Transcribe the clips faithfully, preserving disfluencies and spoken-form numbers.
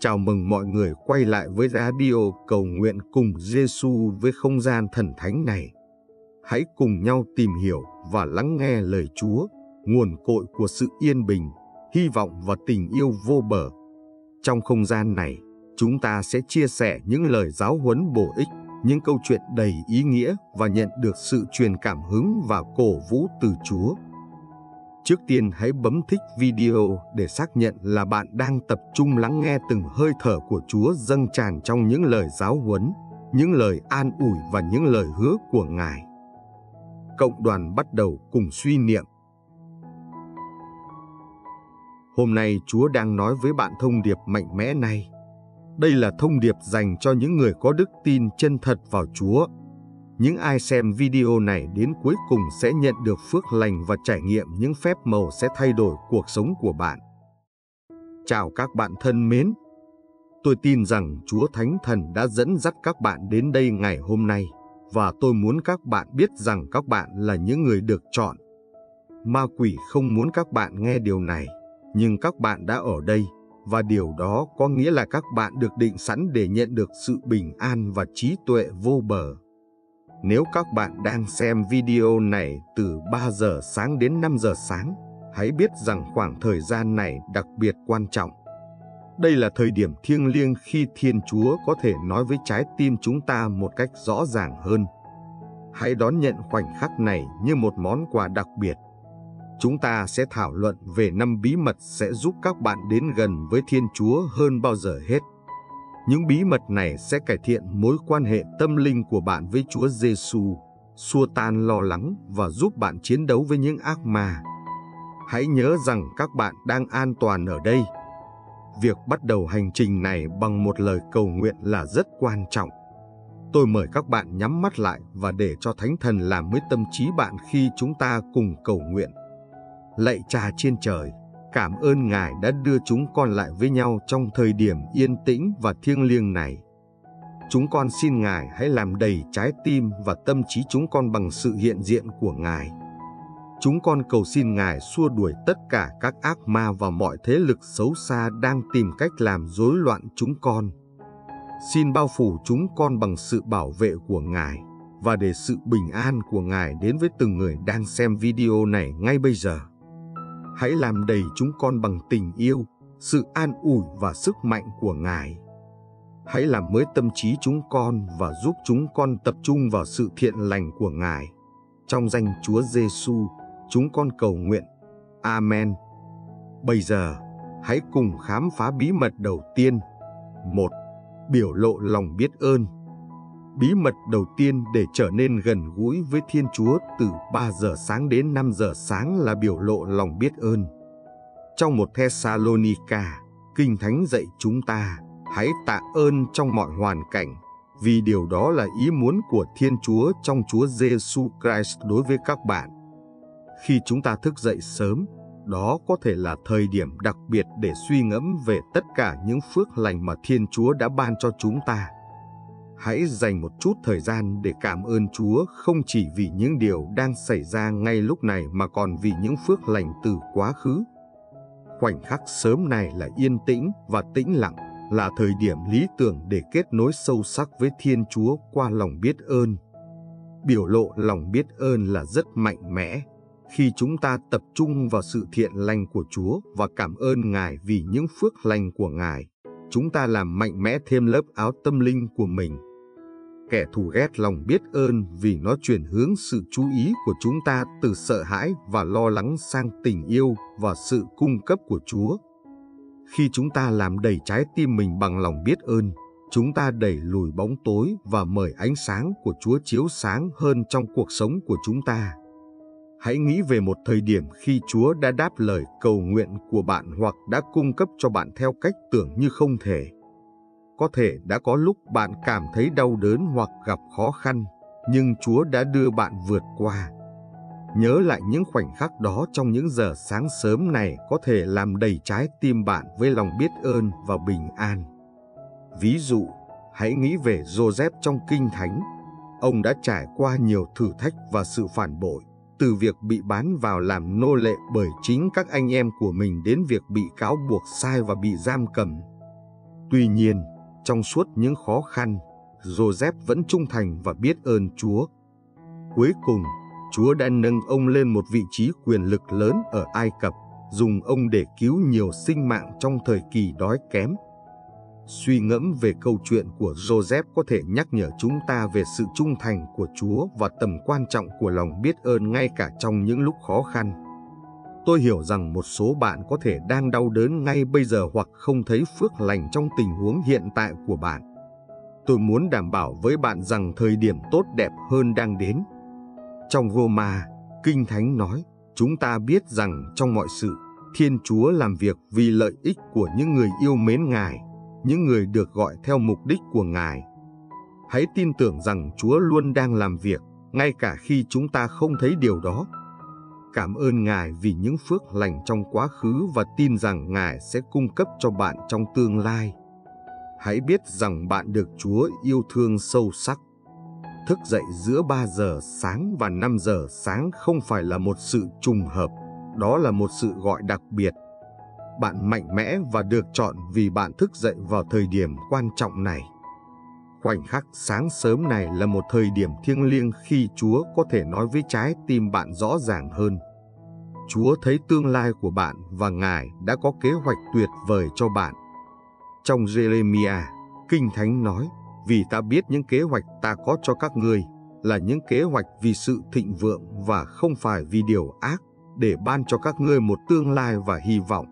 Chào mừng mọi người quay lại với radio cầu nguyện cùng Giêsu với không gian thần thánh này. Hãy cùng nhau tìm hiểu và lắng nghe lời Chúa, nguồn cội của sự yên bình, hy vọng và tình yêu vô bờ. Trong không gian này, chúng ta sẽ chia sẻ những lời giáo huấn bổ ích, những câu chuyện đầy ý nghĩa và nhận được sự truyền cảm hứng và cổ vũ từ Chúa. Trước tiên hãy bấm thích video để xác nhận là bạn đang tập trung lắng nghe từng hơi thở của Chúa dâng tràn trong những lời giáo huấn, những lời an ủi và những lời hứa của Ngài. Cộng đoàn bắt đầu cùng suy niệm. Hôm nay Chúa đang nói với bạn thông điệp mạnh mẽ này. Đây là thông điệp dành cho những người có đức tin chân thật vào Chúa. Những ai xem video này đến cuối cùng sẽ nhận được phước lành và trải nghiệm những phép màu sẽ thay đổi cuộc sống của bạn. Chào các bạn thân mến. Tôi tin rằng Chúa Thánh Thần đã dẫn dắt các bạn đến đây ngày hôm nay, và tôi muốn các bạn biết rằng các bạn là những người được chọn. Ma quỷ không muốn các bạn nghe điều này, nhưng các bạn đã ở đây, và điều đó có nghĩa là các bạn được định sẵn để nhận được sự bình an và trí tuệ vô bờ. Nếu các bạn đang xem video này từ ba giờ sáng đến năm giờ sáng, hãy biết rằng khoảng thời gian này đặc biệt quan trọng. Đây là thời điểm thiêng liêng khi Thiên Chúa có thể nói với trái tim chúng ta một cách rõ ràng hơn. Hãy đón nhận khoảnh khắc này như một món quà đặc biệt. Chúng ta sẽ thảo luận về năm bí mật sẽ giúp các bạn đến gần với Thiên Chúa hơn bao giờ hết. Những bí mật này sẽ cải thiện mối quan hệ tâm linh của bạn với Chúa Giêsu, xua tan lo lắng và giúp bạn chiến đấu với những ác ma. Hãy nhớ rằng các bạn đang an toàn ở đây. Việc bắt đầu hành trình này bằng một lời cầu nguyện là rất quan trọng. Tôi mời các bạn nhắm mắt lại và để cho Thánh Thần làm với tâm trí bạn khi chúng ta cùng cầu nguyện. Lạy Cha trên trời, cảm ơn Ngài đã đưa chúng con lại với nhau trong thời điểm yên tĩnh và thiêng liêng này. Chúng con xin Ngài hãy làm đầy trái tim và tâm trí chúng con bằng sự hiện diện của Ngài. Chúng con cầu xin Ngài xua đuổi tất cả các ác ma và mọi thế lực xấu xa đang tìm cách làm rối loạn chúng con. Xin bao phủ chúng con bằng sự bảo vệ của Ngài và để sự bình an của Ngài đến với từng người đang xem video này ngay bây giờ. Hãy làm đầy chúng con bằng tình yêu, sự an ủi và sức mạnh của Ngài. Hãy làm mới tâm trí chúng con và giúp chúng con tập trung vào sự thiện lành của Ngài. Trong danh Chúa Giêsu, chúng con cầu nguyện. Amen. Bây giờ, hãy cùng khám phá bí mật đầu tiên. một. Biểu lộ lòng biết ơn. Bí mật đầu tiên để trở nên gần gũi với Thiên Chúa từ ba giờ sáng đến năm giờ sáng là biểu lộ lòng biết ơn. Trong một Thessalonica, Kinh Thánh dạy chúng ta, hãy tạ ơn trong mọi hoàn cảnh, vì điều đó là ý muốn của Thiên Chúa trong Chúa Giêsu Christ đối với các bạn. Khi chúng ta thức dậy sớm, đó có thể là thời điểm đặc biệt để suy ngẫm về tất cả những phước lành mà Thiên Chúa đã ban cho chúng ta. Hãy dành một chút thời gian để cảm ơn Chúa không chỉ vì những điều đang xảy ra ngay lúc này mà còn vì những phước lành từ quá khứ. Khoảnh khắc sớm này là yên tĩnh và tĩnh lặng, là thời điểm lý tưởng để kết nối sâu sắc với Thiên Chúa qua lòng biết ơn. Biểu lộ lòng biết ơn là rất mạnh mẽ. Khi chúng ta tập trung vào sự thiện lành của Chúa và cảm ơn Ngài vì những phước lành của Ngài, chúng ta làm mạnh mẽ thêm lớp áo tâm linh của mình. Kẻ thù ghét lòng biết ơn vì nó chuyển hướng sự chú ý của chúng ta từ sợ hãi và lo lắng sang tình yêu và sự cung cấp của Chúa. Khi chúng ta làm đầy trái tim mình bằng lòng biết ơn, chúng ta đẩy lùi bóng tối và mời ánh sáng của Chúa chiếu sáng hơn trong cuộc sống của chúng ta. Hãy nghĩ về một thời điểm khi Chúa đã đáp lời cầu nguyện của bạn hoặc đã cung cấp cho bạn theo cách tưởng như không thể. Có thể đã có lúc bạn cảm thấy đau đớn hoặc gặp khó khăn, nhưng Chúa đã đưa bạn vượt qua. Nhớ lại những khoảnh khắc đó trong những giờ sáng sớm này có thể làm đầy trái tim bạn với lòng biết ơn và bình an. Ví dụ, hãy nghĩ về Joseph trong Kinh Thánh. Ông đã trải qua nhiều thử thách và sự phản bội, từ việc bị bán vào làm nô lệ bởi chính các anh em của mình đến việc bị cáo buộc sai và bị giam cầm. Tuy nhiên, trong suốt những khó khăn, Joseph vẫn trung thành và biết ơn Chúa. Cuối cùng, Chúa đã nâng ông lên một vị trí quyền lực lớn ở Ai Cập, dùng ông để cứu nhiều sinh mạng trong thời kỳ đói kém. Suy ngẫm về câu chuyện của Joseph có thể nhắc nhở chúng ta về sự trung thành của Chúa và tầm quan trọng của lòng biết ơn ngay cả trong những lúc khó khăn. Tôi hiểu rằng một số bạn có thể đang đau đớn ngay bây giờ hoặc không thấy phước lành trong tình huống hiện tại của bạn. Tôi muốn đảm bảo với bạn rằng thời điểm tốt đẹp hơn đang đến. Trong Roma, Kinh Thánh nói, chúng ta biết rằng trong mọi sự, Thiên Chúa làm việc vì lợi ích của những người yêu mến Ngài, những người được gọi theo mục đích của Ngài. Hãy tin tưởng rằng Chúa luôn đang làm việc, ngay cả khi chúng ta không thấy điều đó. Cảm ơn Ngài vì những phước lành trong quá khứ và tin rằng Ngài sẽ cung cấp cho bạn trong tương lai. Hãy biết rằng bạn được Chúa yêu thương sâu sắc. Thức dậy giữa ba giờ sáng và năm giờ sáng không phải là một sự trùng hợp, đó là một sự gọi đặc biệt. Bạn mạnh mẽ và được chọn vì bạn thức dậy vào thời điểm quan trọng này. Khoảnh khắc sáng sớm này là một thời điểm thiêng liêng khi Chúa có thể nói với trái tim bạn rõ ràng hơn. Chúa thấy tương lai của bạn và Ngài đã có kế hoạch tuyệt vời cho bạn. Trong Jeremiah, Kinh Thánh nói, vì ta biết những kế hoạch ta có cho các ngươi là những kế hoạch vì sự thịnh vượng và không phải vì điều ác, để ban cho các ngươi một tương lai và hy vọng.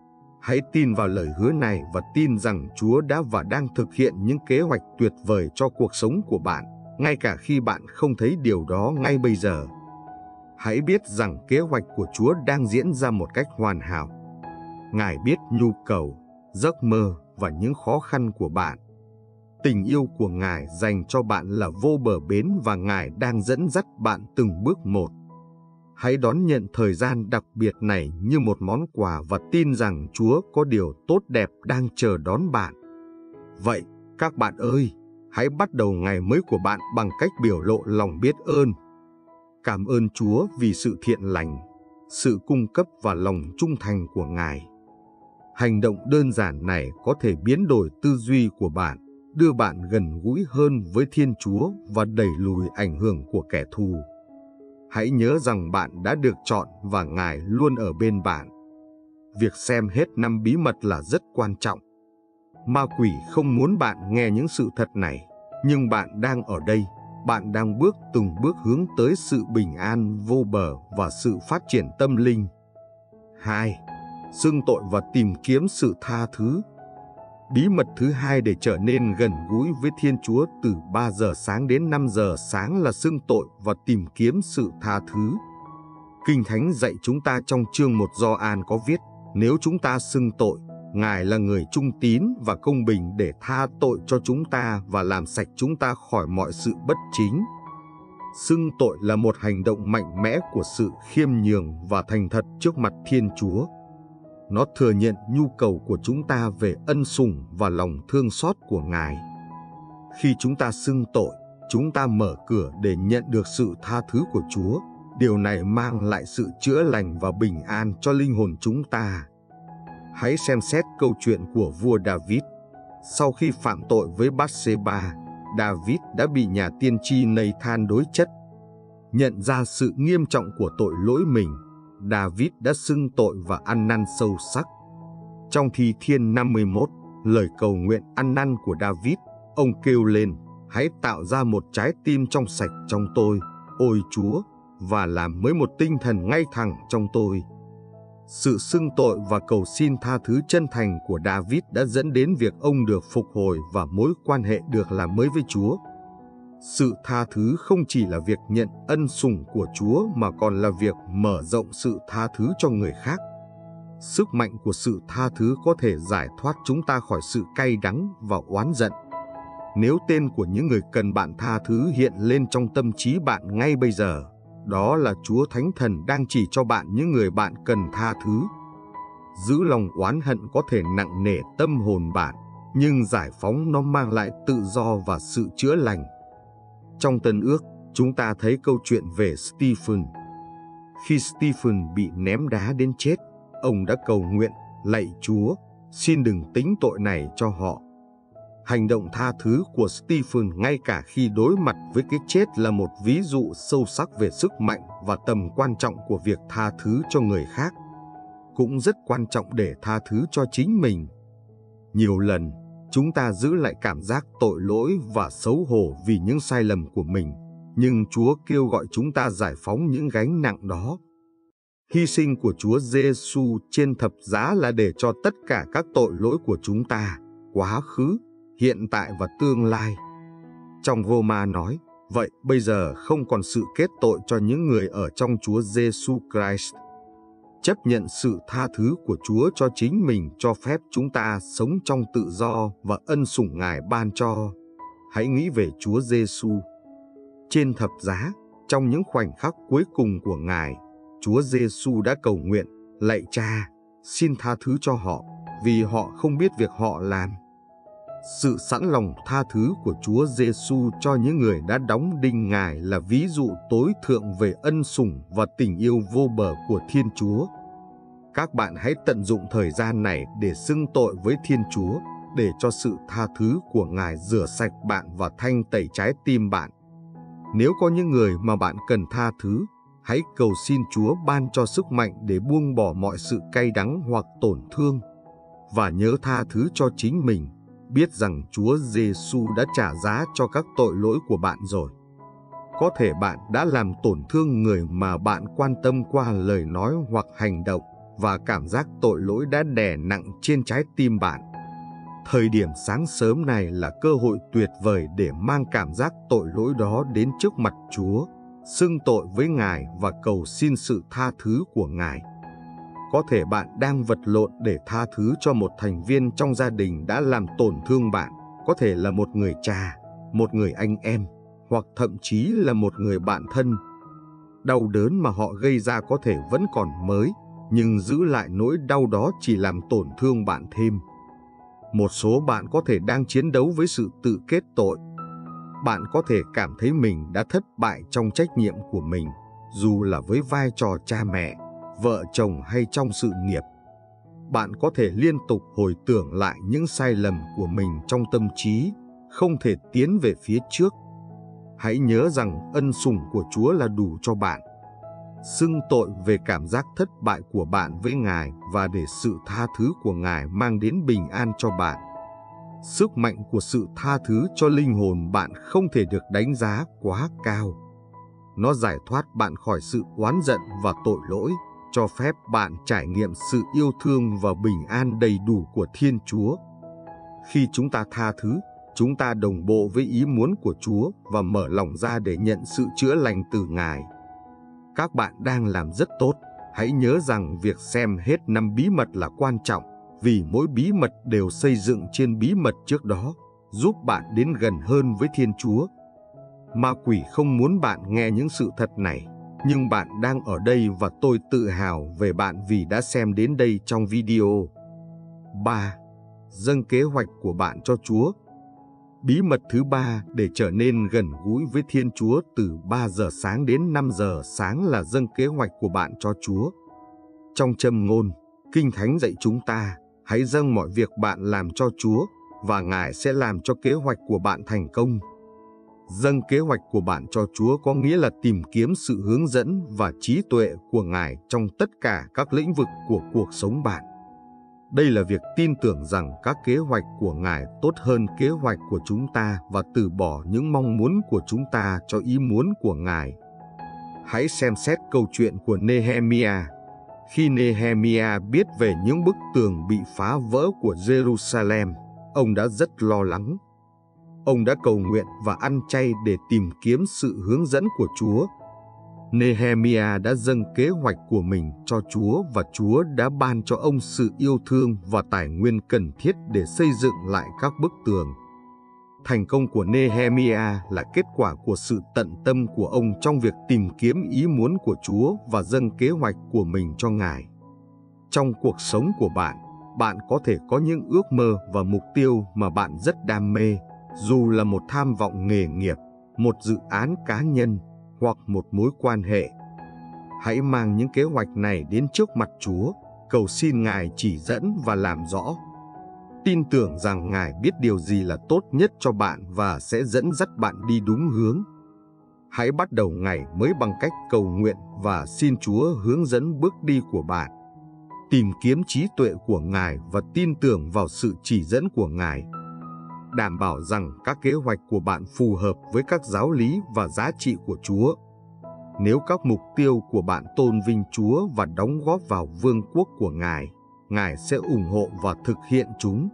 Hãy tin vào lời hứa này và tin rằng Chúa đã và đang thực hiện những kế hoạch tuyệt vời cho cuộc sống của bạn, ngay cả khi bạn không thấy điều đó ngay bây giờ. Hãy biết rằng kế hoạch của Chúa đang diễn ra một cách hoàn hảo. Ngài biết nhu cầu, giấc mơ và những khó khăn của bạn. Tình yêu của Ngài dành cho bạn là vô bờ bến và Ngài đang dẫn dắt bạn từng bước một. Hãy đón nhận thời gian đặc biệt này như một món quà và tin rằng Chúa có điều tốt đẹp đang chờ đón bạn. Vậy, các bạn ơi, hãy bắt đầu ngày mới của bạn bằng cách biểu lộ lòng biết ơn. Cảm ơn Chúa vì sự thiện lành, sự cung cấp và lòng trung thành của Ngài. Hành động đơn giản này có thể biến đổi tư duy của bạn, đưa bạn gần gũi hơn với Thiên Chúa và đẩy lùi ảnh hưởng của kẻ thù. Hãy nhớ rằng bạn đã được chọn và Ngài luôn ở bên bạn. Việc xem hết năm bí mật là rất quan trọng. Ma quỷ không muốn bạn nghe những sự thật này, nhưng bạn đang ở đây, bạn đang bước từng bước hướng tới sự bình an vô bờ và sự phát triển tâm linh. hai. Xưng tội và tìm kiếm sự tha thứ. Bí mật thứ hai để trở nên gần gũi với Thiên Chúa từ ba giờ sáng đến năm giờ sáng là xưng tội và tìm kiếm sự tha thứ. Kinh Thánh dạy chúng ta trong chương một Gioan có viết, nếu chúng ta xưng tội, Ngài là người trung tín và công bình để tha tội cho chúng ta và làm sạch chúng ta khỏi mọi sự bất chính. Xưng tội là một hành động mạnh mẽ của sự khiêm nhường và thành thật trước mặt Thiên Chúa. Nó thừa nhận nhu cầu của chúng ta về ân sủng và lòng thương xót của Ngài. Khi chúng ta xưng tội, chúng ta mở cửa để nhận được sự tha thứ của Chúa. Điều này mang lại sự chữa lành và bình an cho linh hồn chúng ta. Hãy xem xét câu chuyện của vua David. Sau khi phạm tội với Bathsheba, David đã bị nhà tiên tri Nathan đối chất. Nhận ra sự nghiêm trọng của tội lỗi mình, David đã xưng tội và ăn năn sâu sắc. Trong Thi Thiên năm mươi mốt, lời cầu nguyện ăn năn của David, ông kêu lên, hãy tạo ra một trái tim trong sạch trong tôi, ôi Chúa, và làm mới một tinh thần ngay thẳng trong tôi. Sự xưng tội và cầu xin tha thứ chân thành của David đã dẫn đến việc ông được phục hồi và mối quan hệ được làm mới với Chúa. Sự tha thứ không chỉ là việc nhận ân sủng của Chúa mà còn là việc mở rộng sự tha thứ cho người khác. Sức mạnh của sự tha thứ có thể giải thoát chúng ta khỏi sự cay đắng và oán giận. Nếu tên của những người cần bạn tha thứ hiện lên trong tâm trí bạn ngay bây giờ, đó là Chúa Thánh Thần đang chỉ cho bạn những người bạn cần tha thứ. Giữ lòng oán hận có thể nặng nề tâm hồn bạn, nhưng giải phóng nó mang lại tự do và sự chữa lành. Trong Tân Ước, chúng ta thấy câu chuyện về Stephen. Khi Stephen bị ném đá đến chết, ông đã cầu nguyện, lạy Chúa, xin đừng tính tội này cho họ, Hành động tha thứ của Stephen ngay cả khi đối mặt với cái chết là một ví dụ sâu sắc về sức mạnh và tầm quan trọng của việc tha thứ cho người khác. Cũng rất quan trọng để tha thứ cho chính mình. Nhiều lần, chúng ta giữ lại cảm giác tội lỗi và xấu hổ vì những sai lầm của mình, nhưng Chúa kêu gọi chúng ta giải phóng những gánh nặng đó. Hy sinh của Chúa Giêsu trên thập giá là để cho tất cả các tội lỗi của chúng ta, quá khứ, hiện tại và tương lai. Trong Roma nói, vậy bây giờ không còn sự kết tội cho những người ở trong Chúa Giêsu Christ. Chấp nhận sự tha thứ của Chúa cho chính mình cho phép chúng ta sống trong tự do và ân sủng Ngài ban cho. Hãy nghĩ về Chúa Giêsu. Trên thập giá, trong những khoảnh khắc cuối cùng của Ngài, Chúa Giêsu đã cầu nguyện, lạy Cha, xin tha thứ cho họ, vì họ không biết việc họ làm. Sự sẵn lòng tha thứ của Chúa Giêsu cho những người đã đóng đinh Ngài là ví dụ tối thượng về ân sủng và tình yêu vô bờ của Thiên Chúa. Các bạn hãy tận dụng thời gian này để xưng tội với Thiên Chúa, để cho sự tha thứ của Ngài rửa sạch bạn và thanh tẩy trái tim bạn. Nếu có những người mà bạn cần tha thứ, hãy cầu xin Chúa ban cho sức mạnh để buông bỏ mọi sự cay đắng hoặc tổn thương. Và nhớ tha thứ cho chính mình, biết rằng Chúa Giêsu đã trả giá cho các tội lỗi của bạn rồi. Có thể bạn đã làm tổn thương người mà bạn quan tâm qua lời nói hoặc hành động, và cảm giác tội lỗi đã đè nặng trên trái tim bạn. Thời điểm sáng sớm này là cơ hội tuyệt vời để mang cảm giác tội lỗi đó đến trước mặt Chúa, xưng tội với Ngài và cầu xin sự tha thứ của Ngài. Có thể bạn đang vật lộn để tha thứ cho một thành viên trong gia đình đã làm tổn thương bạn, có thể là một người cha, một người anh em, hoặc thậm chí là một người bạn thân. Đau đớn mà họ gây ra có thể vẫn còn mới, nhưng giữ lại nỗi đau đó chỉ làm tổn thương bạn thêm. Một số bạn có thể đang chiến đấu với sự tự kết tội. Bạn có thể cảm thấy mình đã thất bại trong trách nhiệm của mình, dù là với vai trò cha mẹ, vợ chồng hay trong sự nghiệp. Bạn có thể liên tục hồi tưởng lại những sai lầm của mình trong tâm trí, không thể tiến về phía trước. Hãy nhớ rằng ân sủng của Chúa là đủ cho bạn. Xưng tội về cảm giác thất bại của bạn với Ngài và để sự tha thứ của Ngài mang đến bình an cho bạn. Sức mạnh của sự tha thứ cho linh hồn bạn không thể được đánh giá quá cao. Nó giải thoát bạn khỏi sự oán giận và tội lỗi, cho phép bạn trải nghiệm sự yêu thương và bình an đầy đủ của Thiên Chúa. Khi chúng ta tha thứ, chúng ta đồng bộ với ý muốn của Chúa và mở lòng ra để nhận sự chữa lành từ Ngài. Các bạn đang làm rất tốt. Hãy nhớ rằng việc xem hết năm bí mật là quan trọng, vì mỗi bí mật đều xây dựng trên bí mật trước đó, giúp bạn đến gần hơn với Thiên Chúa. Ma quỷ không muốn bạn nghe những sự thật này, nhưng bạn đang ở đây và tôi tự hào về bạn vì đã xem đến đây trong video. ba. Dâng kế hoạch của bạn cho Chúa. Bí mật thứ ba để trở nên gần gũi với Thiên Chúa từ ba giờ sáng đến năm giờ sáng là dâng kế hoạch của bạn cho Chúa. Trong Châm Ngôn, Kinh Thánh dạy chúng ta, hãy dâng mọi việc bạn làm cho Chúa, và Ngài sẽ làm cho kế hoạch của bạn thành công. Dâng kế hoạch của bạn cho Chúa có nghĩa là tìm kiếm sự hướng dẫn và trí tuệ của Ngài trong tất cả các lĩnh vực của cuộc sống bạn. Đây là việc tin tưởng rằng các kế hoạch của Ngài tốt hơn kế hoạch của chúng ta và từ bỏ những mong muốn của chúng ta cho ý muốn của Ngài. Hãy xem xét câu chuyện của Nehemiah. Khi Nehemiah biết về những bức tường bị phá vỡ của Jerusalem, ông đã rất lo lắng. Ông đã cầu nguyện và ăn chay để tìm kiếm sự hướng dẫn của Chúa. Nehemiah đã dâng kế hoạch của mình cho Chúa và Chúa đã ban cho ông sự yêu thương và tài nguyên cần thiết để xây dựng lại các bức tường. Thành công của Nehemiah là kết quả của sự tận tâm của ông trong việc tìm kiếm ý muốn của Chúa và dâng kế hoạch của mình cho Ngài. Trong cuộc sống của bạn, bạn có thể có những ước mơ và mục tiêu mà bạn rất đam mê, dù là một tham vọng nghề nghiệp, một dự án cá nhân, hoặc một mối quan hệ. Hãy mang những kế hoạch này đến trước mặt Chúa, cầu xin Ngài chỉ dẫn và làm rõ. tin tưởng rằng Ngài biết điều gì là tốt nhất cho bạn và sẽ dẫn dắt bạn đi đúng hướng. Hãy bắt đầu ngày mới bằng cách cầu nguyện và xin Chúa hướng dẫn bước đi của bạn. Tìm kiếm trí tuệ của Ngài và tin tưởng vào sự chỉ dẫn của Ngài. Đảm bảo rằng các kế hoạch của bạn phù hợp với các giáo lý và giá trị của Chúa. Nếu các mục tiêu của bạn tôn vinh Chúa và đóng góp vào vương quốc của Ngài, Ngài sẽ ủng hộ và thực hiện chúng.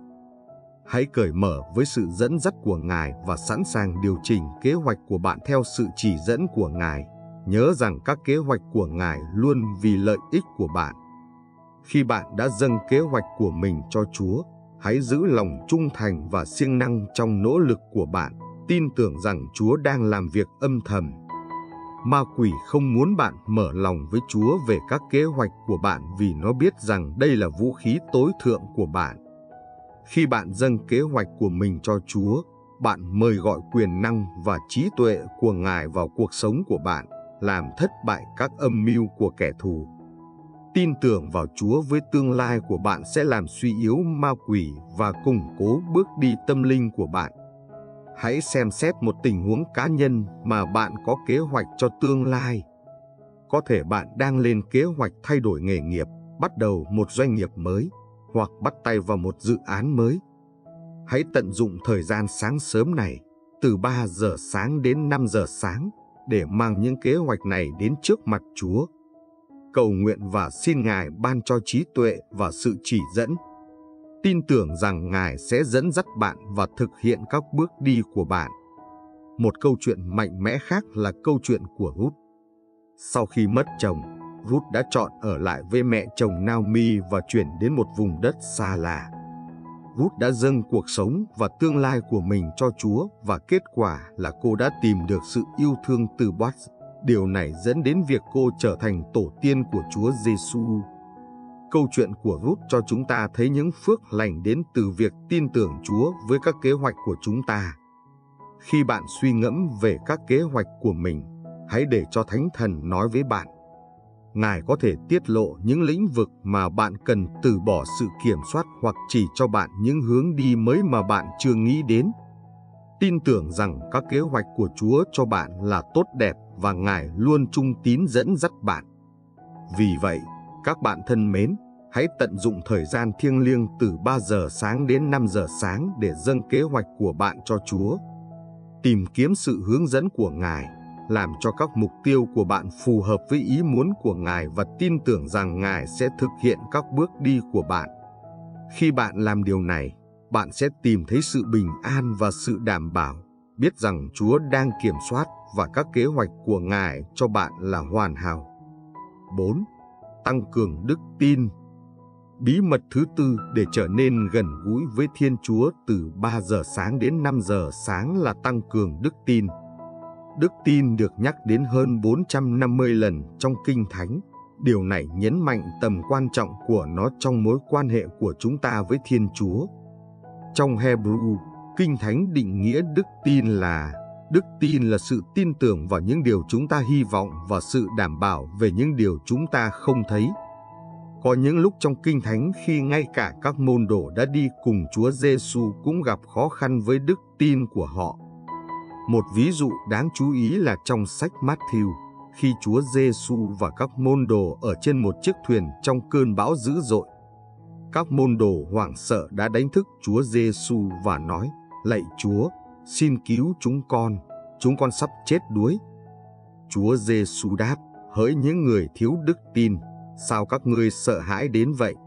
Hãy cởi mở với sự dẫn dắt của Ngài và sẵn sàng điều chỉnh kế hoạch của bạn theo sự chỉ dẫn của Ngài. Nhớ rằng các kế hoạch của Ngài luôn vì lợi ích của bạn. Khi bạn đã dâng kế hoạch của mình cho Chúa, hãy giữ lòng trung thành và siêng năng trong nỗ lực của bạn, tin tưởng rằng Chúa đang làm việc âm thầm. Ma quỷ không muốn bạn mở lòng với Chúa về các kế hoạch của bạn vì nó biết rằng đây là vũ khí tối thượng của bạn. Khi bạn dâng kế hoạch của mình cho Chúa, bạn mời gọi quyền năng và trí tuệ của Ngài vào cuộc sống của bạn, làm thất bại các âm mưu của kẻ thù. Tin tưởng vào Chúa với tương lai của bạn sẽ làm suy yếu ma quỷ và củng cố bước đi tâm linh của bạn. Hãy xem xét một tình huống cá nhân mà bạn có kế hoạch cho tương lai. Có thể bạn đang lên kế hoạch thay đổi nghề nghiệp, bắt đầu một doanh nghiệp mới, hoặc bắt tay vào một dự án mới. Hãy tận dụng thời gian sáng sớm này, từ ba giờ sáng đến năm giờ sáng, để mang những kế hoạch này đến trước mặt Chúa. Cầu nguyện và xin Ngài ban cho trí tuệ và sự chỉ dẫn. Tin tưởng rằng Ngài sẽ dẫn dắt bạn và thực hiện các bước đi của bạn. Một câu chuyện mạnh mẽ khác là câu chuyện của Ruth. Sau khi mất chồng, Ruth đã chọn ở lại với mẹ chồng Naomi và chuyển đến một vùng đất xa lạ. Ruth đã dâng cuộc sống và tương lai của mình cho Chúa và kết quả là cô đã tìm được sự yêu thương từ Boaz. Điều này dẫn đến việc cô trở thành tổ tiên của Chúa Giêsu. Câu chuyện của Ruth cho chúng ta thấy những phước lành đến từ việc tin tưởng Chúa với các kế hoạch của chúng ta. Khi bạn suy ngẫm về các kế hoạch của mình, hãy để cho Thánh Thần nói với bạn. Ngài có thể tiết lộ những lĩnh vực mà bạn cần từ bỏ sự kiểm soát hoặc chỉ cho bạn những hướng đi mới mà bạn chưa nghĩ đến. Tin tưởng rằng các kế hoạch của Chúa cho bạn là tốt đẹp và Ngài luôn trung tín dẫn dắt bạn. Vì vậy, các bạn thân mến, hãy tận dụng thời gian thiêng liêng từ ba giờ sáng đến năm giờ sáng để dâng kế hoạch của bạn cho Chúa. Tìm kiếm sự hướng dẫn của Ngài, làm cho các mục tiêu của bạn phù hợp với ý muốn của Ngài và tin tưởng rằng Ngài sẽ thực hiện các bước đi của bạn. Khi bạn làm điều này, bạn sẽ tìm thấy sự bình an và sự đảm bảo, biết rằng Chúa đang kiểm soát và các kế hoạch của Ngài cho bạn là hoàn hảo. bốn. Tăng cường đức tin. Bí mật thứ tư để trở nên gần gũi với Thiên Chúa từ ba giờ sáng đến năm giờ sáng là tăng cường đức tin. Đức tin được nhắc đến hơn bốn trăm năm mươi lần trong Kinh Thánh. Điều này nhấn mạnh tầm quan trọng của nó trong mối quan hệ của chúng ta với Thiên Chúa. Trong Hebrew, Kinh Thánh định nghĩa đức tin là đức tin là sự tin tưởng vào những điều chúng ta hy vọng và sự đảm bảo về những điều chúng ta không thấy. Có những lúc trong Kinh Thánh khi ngay cả các môn đồ đã đi cùng Chúa Giêsu cũng gặp khó khăn với đức tin của họ. Một ví dụ đáng chú ý là trong sách Matthew, khi Chúa Giêsu và các môn đồ ở trên một chiếc thuyền trong cơn bão dữ dội. Các môn đồ hoảng sợ đã đánh thức Chúa Giêsu và nói: "Lạy Chúa, xin cứu chúng con, chúng con sắp chết đuối." Chúa Giêsu đáp: "Hỡi những người thiếu đức tin, sao các ngươi sợ hãi đến vậy?"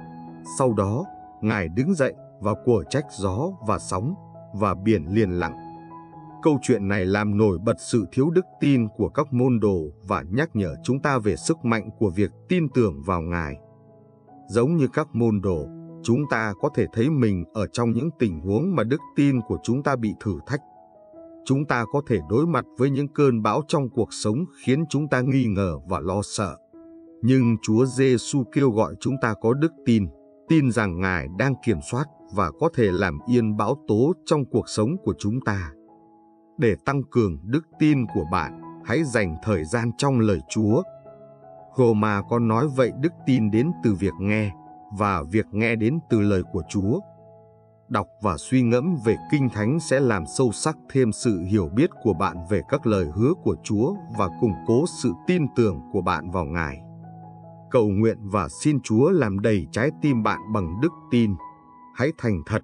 Sau đó, Ngài đứng dậy và của trách gió và sóng, và biển liền lặng. Câu chuyện này làm nổi bật sự thiếu đức tin của các môn đồ và nhắc nhở chúng ta về sức mạnh của việc tin tưởng vào Ngài. Giống như các môn đồ, chúng ta có thể thấy mình ở trong những tình huống mà đức tin của chúng ta bị thử thách. Chúng ta có thể đối mặt với những cơn bão trong cuộc sống khiến chúng ta nghi ngờ và lo sợ. Nhưng Chúa Giêsu kêu gọi chúng ta có đức tin, tin rằng Ngài đang kiểm soát và có thể làm yên bão tố trong cuộc sống của chúng ta. Để tăng cường đức tin của bạn, hãy dành thời gian trong lời Chúa. Roma có nói vậy, đức tin đến từ việc nghe, và việc nghe đến từ lời của Chúa. Đọc và suy ngẫm về Kinh Thánh sẽ làm sâu sắc thêm sự hiểu biết của bạn về các lời hứa của Chúa và củng cố sự tin tưởng của bạn vào Ngài. Cầu nguyện và xin Chúa làm đầy trái tim bạn bằng đức tin. Hãy thành thật.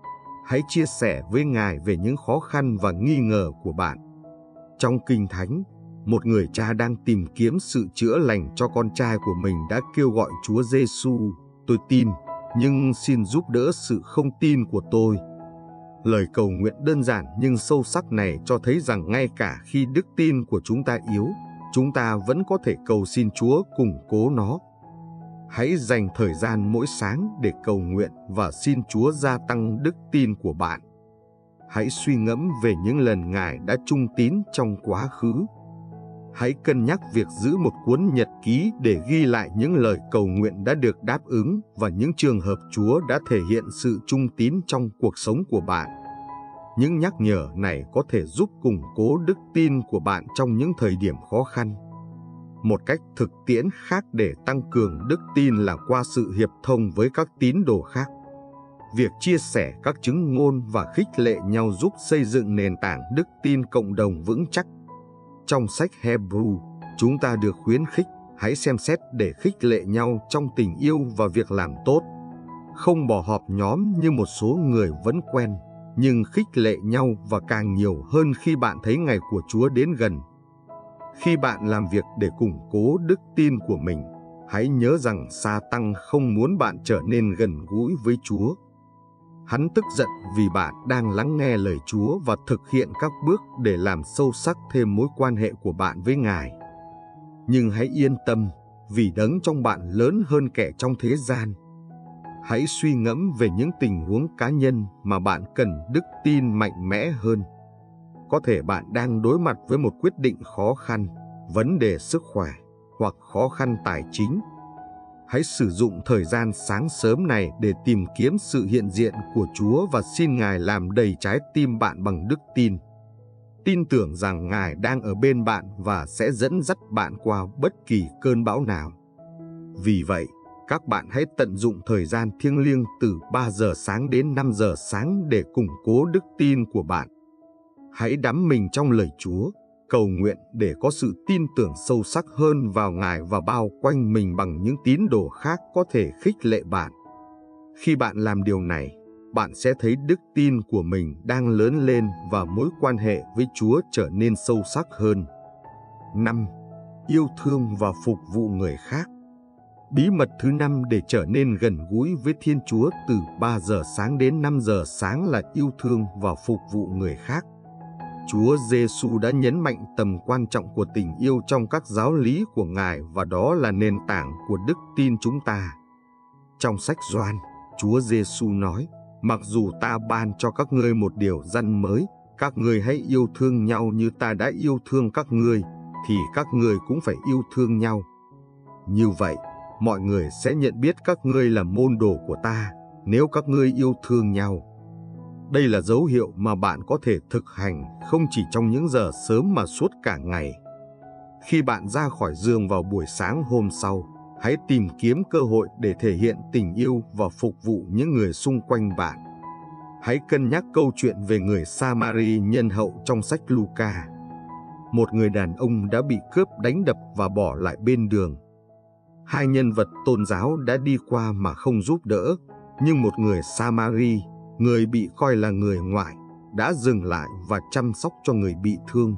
Hãy chia sẻ với Ngài về những khó khăn và nghi ngờ của bạn. Trong Kinh Thánh, một người cha đang tìm kiếm sự chữa lành cho con trai của mình đã kêu gọi Chúa Giêsu: "Tôi tin, nhưng xin giúp đỡ sự không tin của tôi." Lời cầu nguyện đơn giản nhưng sâu sắc này cho thấy rằng ngay cả khi đức tin của chúng ta yếu, chúng ta vẫn có thể cầu xin Chúa củng cố nó. Hãy dành thời gian mỗi sáng để cầu nguyện và xin Chúa gia tăng đức tin của bạn. Hãy suy ngẫm về những lần Ngài đã trung tín trong quá khứ. Hãy cân nhắc việc giữ một cuốn nhật ký để ghi lại những lời cầu nguyện đã được đáp ứng và những trường hợp Chúa đã thể hiện sự trung tín trong cuộc sống của bạn. Những nhắc nhở này có thể giúp củng cố đức tin của bạn trong những thời điểm khó khăn. Một cách thực tiễn khác để tăng cường đức tin là qua sự hiệp thông với các tín đồ khác. Việc chia sẻ các chứng ngôn và khích lệ nhau giúp xây dựng nền tảng đức tin cộng đồng vững chắc. Trong sách Hebrew, chúng ta được khuyến khích hãy xem xét để khích lệ nhau trong tình yêu và việc làm tốt. Không bỏ họp nhóm như một số người vẫn quen, nhưng khích lệ nhau và càng nhiều hơn khi bạn thấy ngày của Chúa đến gần. Khi bạn làm việc để củng cố đức tin của mình, hãy nhớ rằng Sa-tăng không muốn bạn trở nên gần gũi với Chúa. Hắn tức giận vì bạn đang lắng nghe lời Chúa và thực hiện các bước để làm sâu sắc thêm mối quan hệ của bạn với Ngài. Nhưng hãy yên tâm, vì đấng trong bạn lớn hơn kẻ trong thế gian. Hãy suy ngẫm về những tình huống cá nhân mà bạn cần đức tin mạnh mẽ hơn. Có thể bạn đang đối mặt với một quyết định khó khăn, vấn đề sức khỏe hoặc khó khăn tài chính. Hãy sử dụng thời gian sáng sớm này để tìm kiếm sự hiện diện của Chúa và xin Ngài làm đầy trái tim bạn bằng đức tin. Tin tưởng rằng Ngài đang ở bên bạn và sẽ dẫn dắt bạn qua bất kỳ cơn bão nào. Vì vậy, các bạn hãy tận dụng thời gian thiêng liêng từ ba giờ sáng đến năm giờ sáng để củng cố đức tin của bạn. Hãy đắm mình trong lời Chúa, cầu nguyện để có sự tin tưởng sâu sắc hơn vào Ngài và bao quanh mình bằng những tín đồ khác có thể khích lệ bạn. Khi bạn làm điều này, bạn sẽ thấy đức tin của mình đang lớn lên và mối quan hệ với Chúa trở nên sâu sắc hơn. năm. Yêu thương và phục vụ người khác. Bí mật thứ năm để trở nên gần gũi với Thiên Chúa từ ba giờ sáng đến năm giờ sáng là yêu thương và phục vụ người khác. Chúa Giêsu đã nhấn mạnh tầm quan trọng của tình yêu trong các giáo lý của Ngài và đó là nền tảng của đức tin chúng ta. Trong sách Gioan, Chúa Giêsu nói: "Mặc dù ta ban cho các ngươi một điều răn mới, các ngươi hãy yêu thương nhau như ta đã yêu thương các ngươi, thì các ngươi cũng phải yêu thương nhau. Như vậy, mọi người sẽ nhận biết các ngươi là môn đồ của ta, nếu các ngươi yêu thương nhau." Đây là dấu hiệu mà bạn có thể thực hành không chỉ trong những giờ sớm mà suốt cả ngày. Khi bạn ra khỏi giường vào buổi sáng hôm sau, hãy tìm kiếm cơ hội để thể hiện tình yêu và phục vụ những người xung quanh bạn. Hãy cân nhắc câu chuyện về người Samari nhân hậu trong sách Luca. Một người đàn ông đã bị cướp đánh đập và bỏ lại bên đường. Hai nhân vật tôn giáo đã đi qua mà không giúp đỡ, nhưng một người Samari, người bị coi là người ngoại, đã dừng lại và chăm sóc cho người bị thương.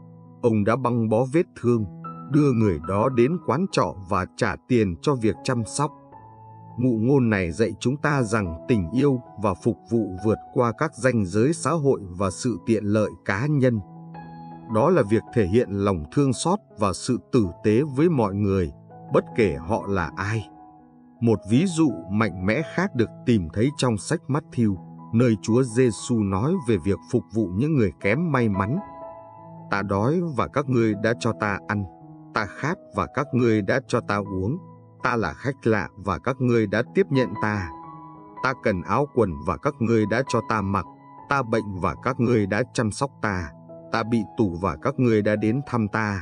Ông đã băng bó vết thương, đưa người đó đến quán trọ và trả tiền cho việc chăm sóc. Ngụ ngôn này dạy chúng ta rằng tình yêu và phục vụ vượt qua các ranh giới xã hội và sự tiện lợi cá nhân. Đó là việc thể hiện lòng thương xót và sự tử tế với mọi người, bất kể họ là ai. Một ví dụ mạnh mẽ khác được tìm thấy trong sách Matthew, nơi Chúa Giêsu nói về việc phục vụ những người kém may mắn. "Ta đói và các ngươi đã cho ta ăn, ta khát và các ngươi đã cho ta uống, ta là khách lạ và các ngươi đã tiếp nhận ta, ta cần áo quần và các ngươi đã cho ta mặc, ta bệnh và các ngươi đã chăm sóc ta, ta bị tù và các ngươi đã đến thăm ta."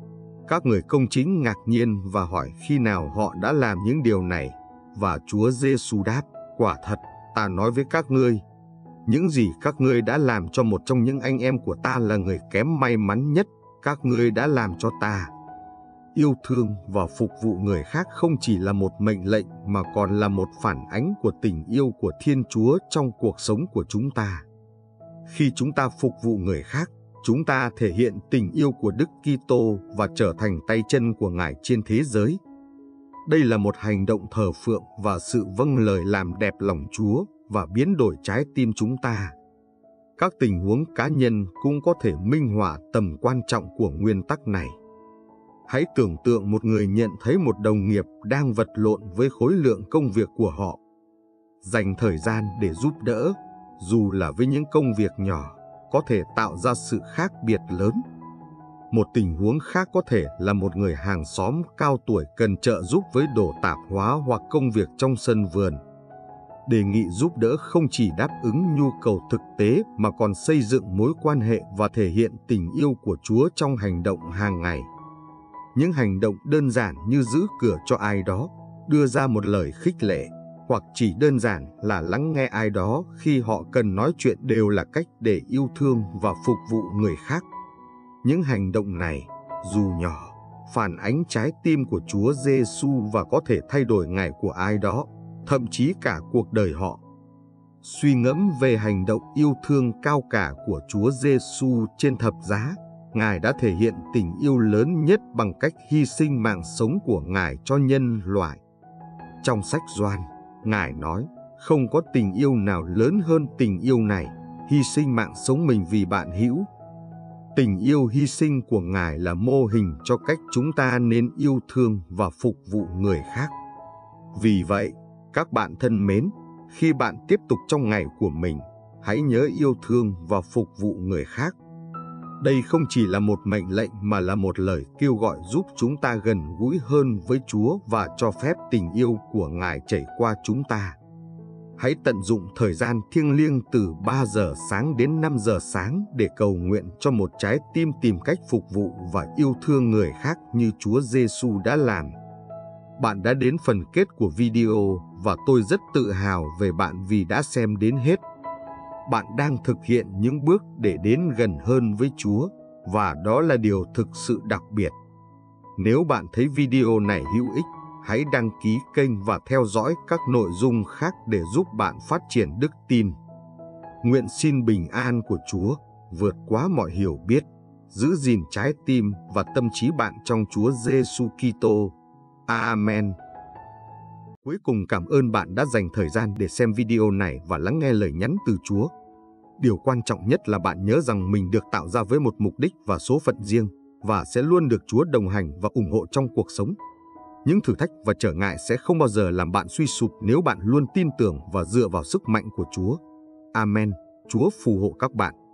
Các người công chính ngạc nhiên và hỏi khi nào họ đã làm những điều này, và Chúa Giêsu đáp: "Quả thật, ta nói với các ngươi, những gì các ngươi đã làm cho một trong những anh em của ta là người kém may mắn nhất, các ngươi đã làm cho ta. Yêu thương và phục vụ người khác không chỉ là một mệnh lệnh mà còn là một phản ánh của tình yêu của Thiên Chúa trong cuộc sống của chúng ta. Khi chúng ta phục vụ người khác, chúng ta thể hiện tình yêu của Đức Kitô và trở thành tay chân của Ngài trên thế giới. Đây là một hành động thờ phượng và sự vâng lời làm đẹp lòng Chúa và biến đổi trái tim chúng ta. Các tình huống cá nhân cũng có thể minh họa tầm quan trọng của nguyên tắc này. Hãy tưởng tượng một người nhận thấy một đồng nghiệp đang vật lộn với khối lượng công việc của họ. Dành thời gian để giúp đỡ, dù là với những công việc nhỏ, có thể tạo ra sự khác biệt lớn. Một tình huống khác có thể là một người hàng xóm cao tuổi cần trợ giúp với đổ tạp hóa hoặc công việc trong sân vườn. Đề nghị giúp đỡ không chỉ đáp ứng nhu cầu thực tế mà còn xây dựng mối quan hệ và thể hiện tình yêu của Chúa trong hành động hàng ngày. Những hành động đơn giản như giữ cửa cho ai đó, đưa ra một lời khích lệ, hoặc chỉ đơn giản là lắng nghe ai đó khi họ cần nói chuyện đều là cách để yêu thương và phục vụ người khác. Những hành động này, dù nhỏ, phản ánh trái tim của Chúa Giêsu và có thể thay đổi ngày của ai đó, thậm chí cả cuộc đời họ. Suy ngẫm về hành động yêu thương cao cả của Chúa Giêsu trên thập giá, Ngài đã thể hiện tình yêu lớn nhất bằng cách hy sinh mạng sống của Ngài cho nhân loại. Trong sách Gioan, Ngài nói, không có tình yêu nào lớn hơn tình yêu này, hy sinh mạng sống mình vì bạn hữu. Tình yêu hy sinh của Ngài là mô hình cho cách chúng ta nên yêu thương và phục vụ người khác. Vì vậy, các bạn thân mến, khi bạn tiếp tục trong ngày của mình, hãy nhớ yêu thương và phục vụ người khác. Đây không chỉ là một mệnh lệnh mà là một lời kêu gọi giúp chúng ta gần gũi hơn với Chúa và cho phép tình yêu của Ngài chảy qua chúng ta. Hãy tận dụng thời gian thiêng liêng từ ba giờ sáng đến năm giờ sáng để cầu nguyện cho một trái tim tìm cách phục vụ và yêu thương người khác như Chúa Giêsu đã làm. Bạn đã đến phần kết của video và tôi rất tự hào về bạn vì đã xem đến hết. Bạn đang thực hiện những bước để đến gần hơn với Chúa, và đó là điều thực sự đặc biệt. Nếu bạn thấy video này hữu ích, hãy đăng ký kênh và theo dõi các nội dung khác để giúp bạn phát triển đức tin. Nguyện xin bình an của Chúa vượt quá mọi hiểu biết, giữ gìn trái tim và tâm trí bạn trong Chúa Giêsu Kitô. Amen. Cuối cùng, cảm ơn bạn đã dành thời gian để xem video này và lắng nghe lời nhắn từ Chúa. Điều quan trọng nhất là bạn nhớ rằng mình được tạo ra với một mục đích và số phận riêng, và sẽ luôn được Chúa đồng hành và ủng hộ trong cuộc sống. Những thử thách và trở ngại sẽ không bao giờ làm bạn suy sụp nếu bạn luôn tin tưởng và dựa vào sức mạnh của Chúa. Amen. Chúa phù hộ các bạn.